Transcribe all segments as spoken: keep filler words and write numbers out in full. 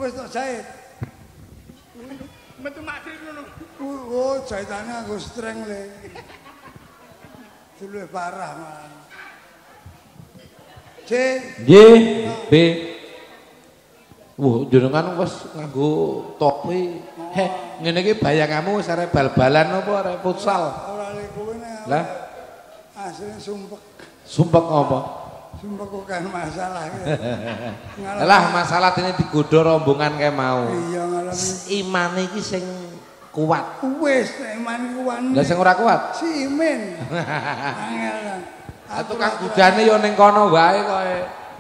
wis tak jahit. Metu makdir ngono. Oh, jahitane nggo streng le. Luwih parah malah. C. Nggih, B. Wah, jenengan wis nganggo topi. Heh, ngene iki bayanganmu wis arek bal-balan apa arek futsal? Ora lek kowe nek. Lah, asline sumpek. sumpek apa? Sumpek kok kan masalah. Lah masalah ini digodho rombongan kae mau. Iya ngalami. Imane iki sing kuat. Wis iman kuwan. Lah sing ora kuat? Si Imin. Angel. Tukang gudane yo ning kono wae koe.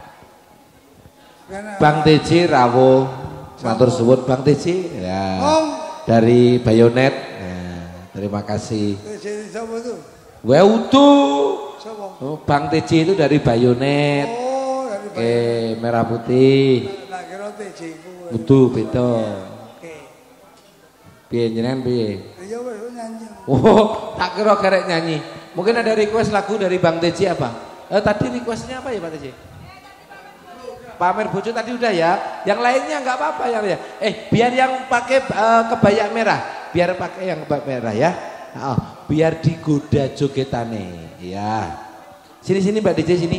Bang T J rawuh. Matur suwun Bang T J. Ya. Dari Bayonet. Nah, terima kasih. T J sapa tuh? Wae utuh. Sapa? Oh, Bang T J itu dari Bayonet. Oh, dari Bayonet. Oke, merah putih. Tak kira T J ku. Utuh beda. Oke. Piye jenengan piye? Ya wis nyanyi. Oh, tak kira garek nyanyi. Mungkin ada request lagu dari Bang T J apa? Eh, tadi requestnya apa ya Pak T J? Pamer bojo tadi udah ya. Yang lainnya nggak apa-apa ya. Eh, biar yang pakai uh, kebaya merah, biar pakai yang kebaya merah ya. Oh, biar digoda jogetane. Ya. Sini sini Mbak D J sini.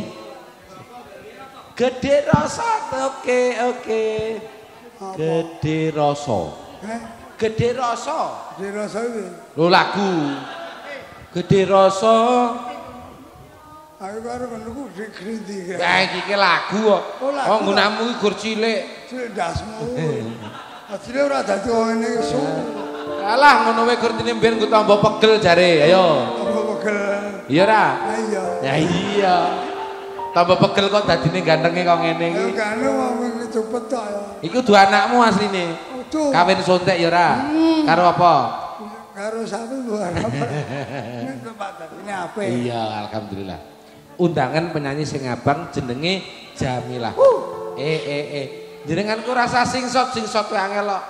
Gede rasa. Oke, oke. Gede rasa. Gede rasa. Gede rasa iki. Lo lagu. Gede rasa. Aku karo menunggu di grindi. Nah, iki lagu kok. Oh, nggunamu iki gur cilik. Cilik ndasmu. Asline ora dadi ngene iso. Alah ngono wae gur tine mbiyen ku tambah pegel jare. Ayo. Tambah pegel. Iya ra? Iya. Ya iya. Tambah pegel kok dadine gantenge kok ngene iki. Ya kan wong iki cepet tok ya. Iku duwe anakmu asline. Kawin sontek ya ra? Karo apa? Karo sapi luar apa? Ini tempat ini apa? Iya, alhamdulillah. Undangan penyanyi sing abang jenenge Jamilah. Eh eh eh. Jenenganku rasa singsot singsot wae angel kok.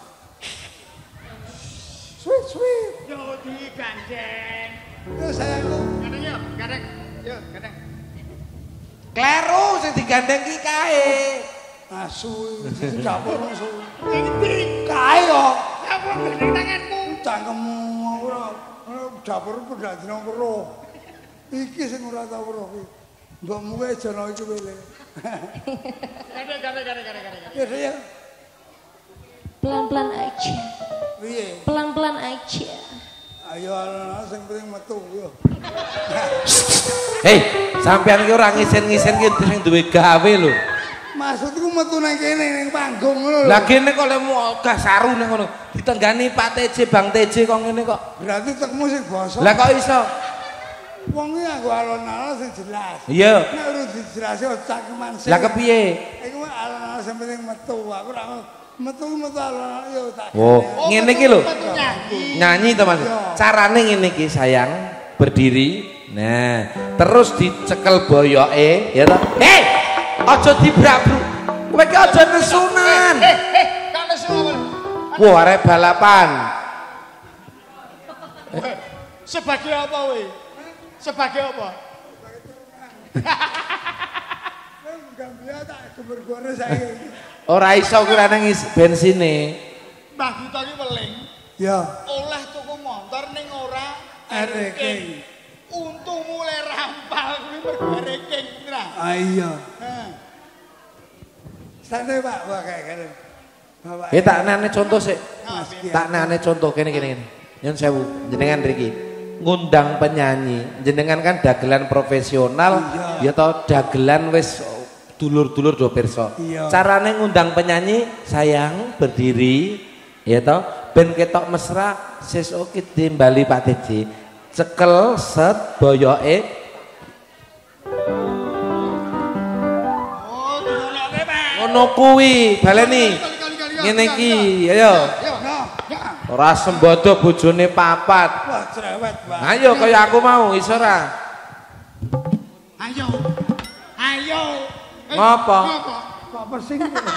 Sweet sweet. Yo digandeng. Yo sayangku. Gandeng yo, gandeng. Yo, gandeng. Kleru sing digandeng ki kae. Asu iki dapur asu. Iki kae kok. apa gandeng tanganmu? Cangkemmu ora dapur pendak dina weruh. Iki sing ora tau weruh iki. Mbokmu wae jana iki wele. Gandeng, gandeng, gandeng, gandeng. Ya ya. Pelan-pelan aja. Piye? Pelan-pelan aja. Ayo ana sing penting metu yo. Hei, sampean ki ora ngisen-ngisen ki sing duwe gawe lho. Maksudku metu nang kene ning panggung ngono lho. Lah kene kok lemu gah saru ning ngono. Ditenggani Pak T J, Bang T J kok ngene kok. Berarti tekmu sing basa. Lah kok iso? Wong iki nganggo alon-alon sing jelas. Iya. Nek ora dijelasi cangkeman sing. Lah kepiye? Iku alon-alon sing penting metu. Aku ora metu metu alon yo tak. Oh, ngene iki lho. Nyanyi to Mas. Carane ngene iki sayang, berdiri. Nah, terus dicekel boyoke ya to. Hei! Aja dibrak-bruk. Kowe iki aja nesunan. Eh, eh, kan nesu awal. Wah, arek balapan. Sebagai apa we? Sebagai apa? Gambia tak geber-gebere saiki. Ora iso kira nang bensine. Mbah Buta iki weling. Ya. Oleh tuku motor ning ora Ereking. Untung mulai rampal kuwi mergo ereking ra. Ah iya. Santai Pak, wah kayak gini. Bapak. Eh tak nane contoh sik. Mas, Tak nane contoh kene kene kene. Nyun sewu, jenengan mriki ngundang penyanyi. Jenengan kan dagelan profesional, ya toh dagelan wis dulur-dulur do pirsa. Iya. Carane ngundang penyanyi, sayang berdiri, ya toh ben ketok mesra sesuk ki timbali Pak T J. Cekel set boyoke. Oh, dinolake, Pak. Ngono kuwi, baleni. Ngene iki, ayo. Ora sembodo bojone papat. Wah, cerewet, Pak. Ayo kaya aku mau, iso ora? Ayo. Ayo. Eh, Ngapa? Ngapa? Kok persing.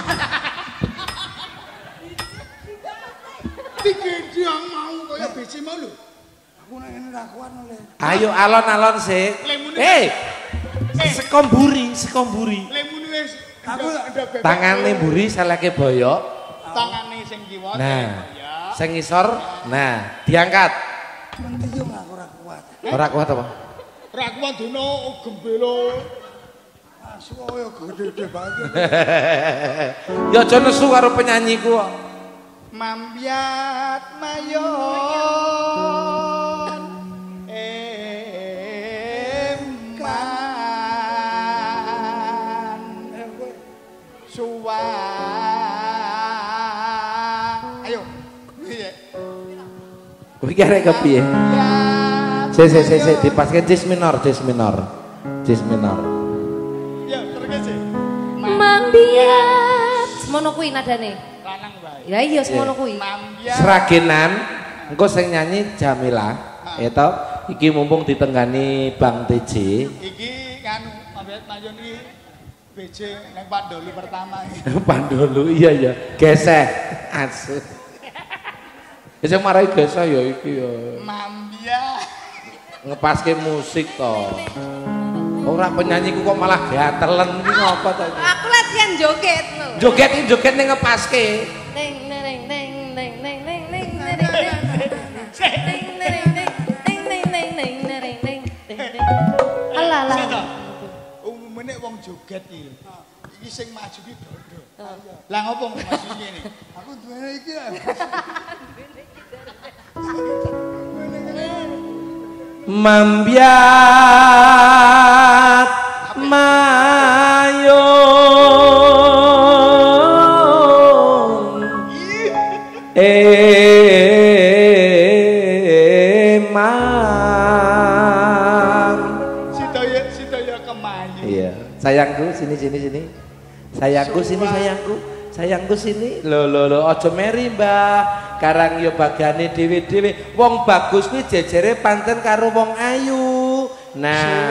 Digendang mau kaya beci mau lho. Aku nang ngene ra kuat oleh. Ayo alon-alon sik. Lemune. Eh. Sekomburi, sekomburi. Lemune wis Aku Tangane mburi seleke boyok. Tangane sing kiwa. Nah. Sing ngisor. Nah, diangkat. Mendiyung aku ora kuat. Ora kuat apa? Ora kuat dino gembelo. Asu koyo gede-gede banget. Ya aja nesu karo penyanyi ku kok. Mambiat mayon eman suwa ayo piye Iki arek kepiye? Se se se se dipaske cis minor, cis minor. Cis minor. ya terus sih Mambiat semono kuwi nadane. lanang wae Ya iya semono kuwi. mambiat Seragenan engko sing nyanyi Jamila. Ya toh, iki mumpung ditenggani Bang T J. iki kan mambiat mayon iki B J nang Pandolu pertama iki. Pandolu iya ya, geseh. Asu. Ya sing marai geseh ya iki ya. Mambiat Ngepaske musik to. Ora penyanyi ku kok malah gatelen iki ngopo to iki? Aku latihan joget lho. Joget iki joget ning ngepaske. Neng neng neng neng neng neng neng neng neng neng neng neng neng neng neng neng. Alah alah. umumnya wong joget iki iki sing maju ki dodo lah ngopo maju ngene Aku duwe iki ya. Mambiat mayon eman. sidaya sidaya kemayu Iya, sayangku sini sini sini. Sayangku sini sayangku. Sayangku sini. Lho lho lho aja meri, Mbah. Karang yo bagane dhewe-dhewe. Wong bagus kuwi jejere panten karo wong ayu. Nah,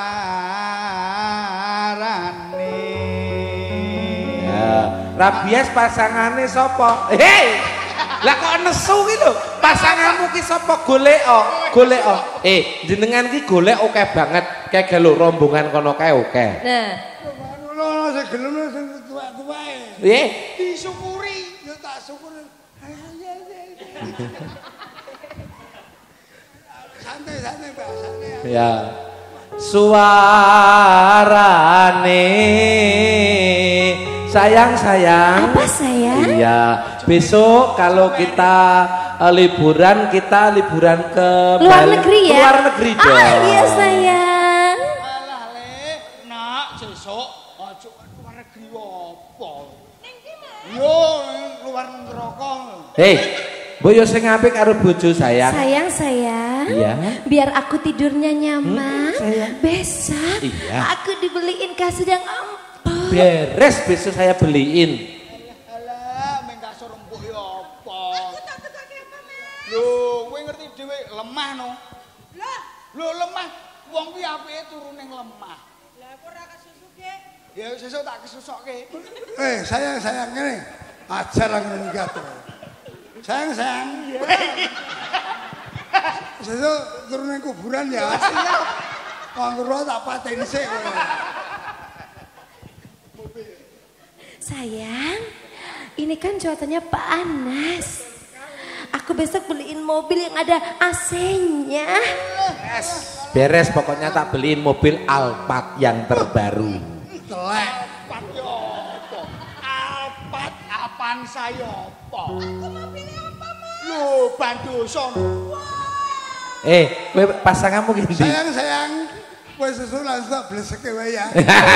suarane ya, Rabies pasangane sapa? Hei! Lah kok nesu ki lho? Pasanganmu ki sapa? Goleko, goleko. Eh, jenengan ki golek oke banget. Kayak gelo rombongan kono kae oke. Nah, Ngono sing gelem sing tuwek-tuweke. Nggih. disyukuri Ya tak syukur. Santai-santai Mbak, santai. Ya. Suarane sayang-sayang. apa sayang? Iya, besok kalau kita eh, liburan kita liburan ke Luar Bali. negeri ya? Luar negeri dong. Ah iya sayang. alah le nak sesuk aja luar negeri apa yo luar neraka Hei, boyo sing apik karo bojo sayang. Sayang sayang. Iya. Biar aku tidurnya nyaman. Hmm, sayang. Besok Iya. aku dibeliin kasur yang empuk. Beres besok saya beliin. alah meng kasur empuk yo apa lho kowe ngerti dhewe lemah no lho lemah wong kuwi apike turu ning lemah lah kok ora kesusuke ya sesuk tak kesusokke Eh, sayang-sayang ngene. Ajar lah ngene iki atur. Sayang-sayang. Sesuk turun ning kuburan ya. Siap. Kanggo tak pateni sik kowe. Sayang, ini kan cuacanya panas. Aku besok beliin mobil yang ada A C-nya. Beres. Beres pokoknya tak beliin mobil Alphard yang terbaru. Telek. Alpat yo apa Alpat apaan saya apa aku mobilnya apa mas lho bandoso Eh, kowe pasanganmu ki ndi? Sayang-sayang. Kowe sesuk langsung tak bleseke wae ya.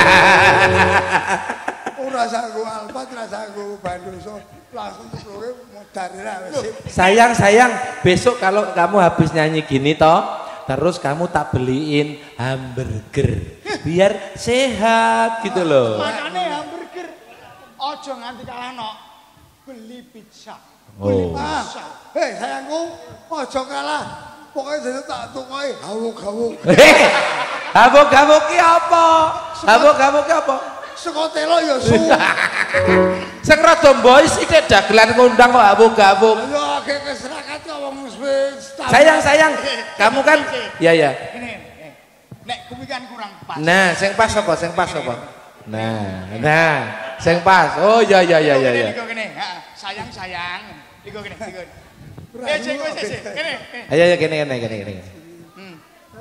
Ora sanggo Alphard, ora sanggo Bandoso, langsung kowe modar ra wis. Sayang, sayang, besok kalau kamu habis nyanyi gini toh, terus kamu tak beliin hamburger biar sehat gitu loh. makane hamburger aja nganti kalahno beli pizza Oh. Ah, hei sayangku, aja kalah. Pokoknya sesuk tak tukoki hawuk-hawuk. Hei, habuk-habuk ki apa? Habuk-habuk ki apa? Seko telo ya su. Sing rada mboy sithik dagelan ngundang kok habuk-habuk. Ayo akeh keserakat kok wong wis. Sayang, sayang, kamu kan ya ya. ini eh, nek kuwi kan kurang pas Nah, sing pas apa? Sing pas apa? Nah, nah, sing pas. Oh iya iya iya iya. Iku kene, heeh. Sayang-sayang. Iku kene, iku. Eh, sik wis sik, kene. Ayo ayo kene kene kene kene. Hmm.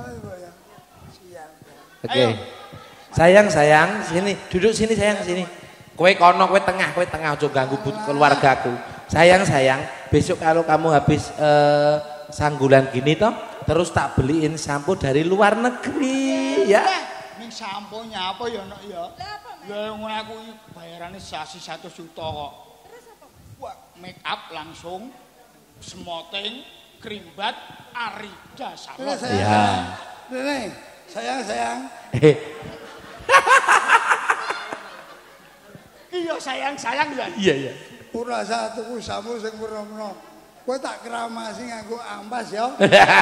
Oke. Sayang sayang, sini duduk sini sayang sini. Kowe kono, kowe tengah, kowe tengah aja ganggu keluargaku. Sayang sayang, besok kalau kamu habis uh, sanggulan gini toh, terus tak beliin sampo dari luar negeri ya. Ning samponya apa ya nok ya? Ya ngono aku bayarane sasi satu juta kok. Terus apa? Wah, make up langsung smoting, krimbat, arida salon. Ya. Nene, sayang-sayang. Iya sayang-sayang ya. Iya iya. Ora usah tuku sampo sing werna-werna. Kowe tak kramasi nganggo ampas ya.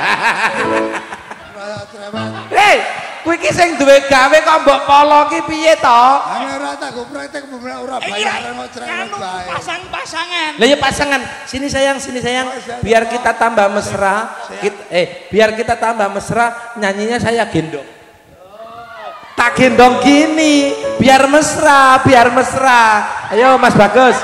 Ora trewet. Hei, kowe iki sing duwe gawe kok mbok polo ki piye to? Ana ora tak go praktek bener ora bayaran kok cerewet bae. Pasang-pasangan. Lah ya pasangan, sini sayang, sini sayang. Biar kita tambah mesra, kita, eh biar kita tambah mesra, nyanyinya saya gendong. Tak gendong gini, biar mesra, biar mesra. Ayo Mas Bagus.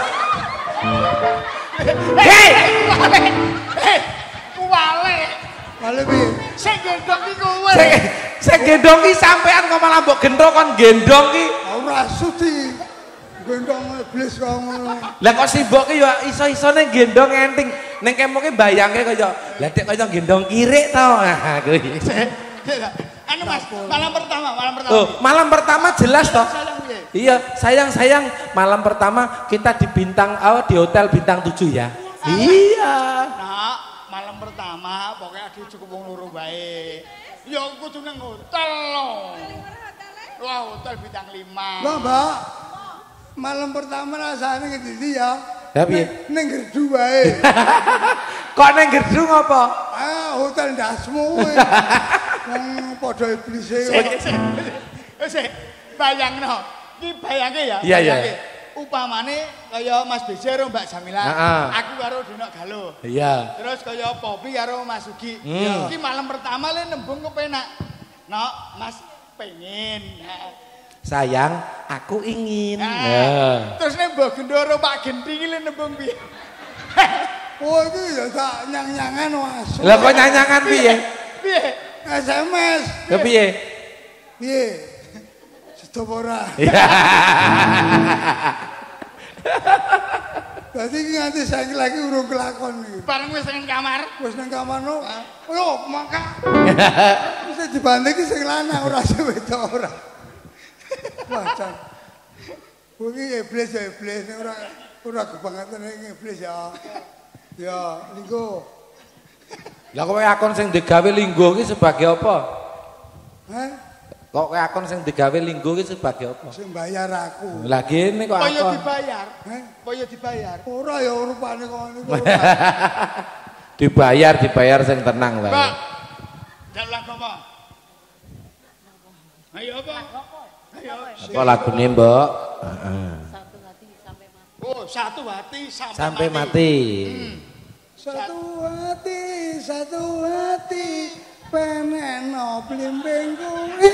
Hei, Hei, kuwale. Wale piye? Sing gendong iki kowe. Sing sing gendong ki sampean kok malah mbok gendong kon gendong ki. Ora sudi. Gendong iblis kok ngono. Lah kok sibuk ki ya iso-isone gendong enting. Ning kemoke bayangke kaya lah dek kaya gendong kirik to. Nah, kuwi. Anu Mas, malam pertama, malam pertama. Oh, malam pertama jelas toh. Sayang piye? Iya, sayang-sayang malam pertama kita di bintang oh, di hotel bintang tujuh ya. Iya. Nah, malam pertama pokoknya adi cukup wong loro bae. Ya kudu nang hotel loh. Wah, hotel bintang lima. Lah, Mbak. Malam pertama rasane ngendi ya? Ya piye? Ning gerdu wae. Kok neng gerdu ngopo? Ah, hotel ndasmu kowe. Wong padha iblise. Wis bayangno. Ki bayangke ya. Iya, iya. Upamane kaya Mas B J karo Mbak Jamila, Heeh. aku karo Dinok Galuh. Iya. Terus kaya Popi karo Mas Sugi. Hmm. Iki malam pertama le nembung kepenak. Nok, Mas pengen. Sayang, aku ingin. Nah, Nah. terus nih Mbak Gendoro Pak Gending ini nembung piye? Oh, iki ya tak nyang-nyangan wae. Lah kok nyanyangan piye? Piye? S M S. Ya piye? Piye? Stop ora. Dadi iki nganti saiki lagi urung kelakon iki. Bareng wis nang kamar. Wis nang kamarno. Yo, mangka. Wis dibanting iki sing lanang ora sing wedok ora. Wah, jan. Kuwi iblis ya iblis ora ora kebangetan iki iblis ya. Ya, linggo. Lah kowe akon sing digawe linggo ki sebagai apa? Hah? Kok kowe akon sing digawe linggo ki sebagai apa? Sing bayar aku. Lah kene kok Kaya akon. dibayar. Hah? Kaya dibayar. Ora ya rupane kok niku. Dibayar, dibayar sing tenang Mbak. lah. Dak lagu apa? Ayo apa? Ayo. Apa lagune, Mbok? Heeh. Satu hati sampai mati. Oh, satu hati sampai, Sampai mati. Hmm. Satu hati, satu hati, peneno blimbingku.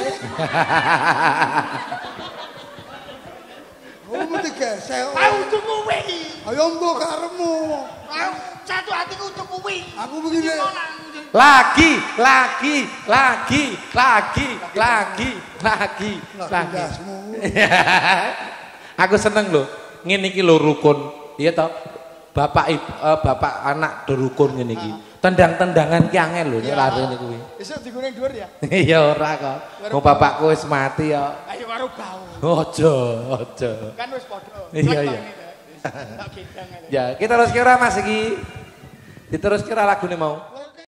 Oh, mesti gesek. Aku tuh kuwi. Ayo mbok karemu. Aku satu hatiku tuh kuwi. Aku begini. Lagi, lagi, lagi, lagi, lagi, lagi, lagi. Dasmu. Aku seneng loh. Ngene iki lho rukun. Iya toh? Bapak ibu, uh, bapak anak dorukun ngene iki. Tendang-tendangan ki angel lho nek lare niku kuwi. Besok digoreng dhuwur ya. Iya ora kok. Wong bapakku wis mati ya. Ayo karo bau. Ojo, ojo. Kan wis padha. Iya, iya. Tak gendang aja. Ya, kita terus kira Mas iki. Diterus kira lagune mau.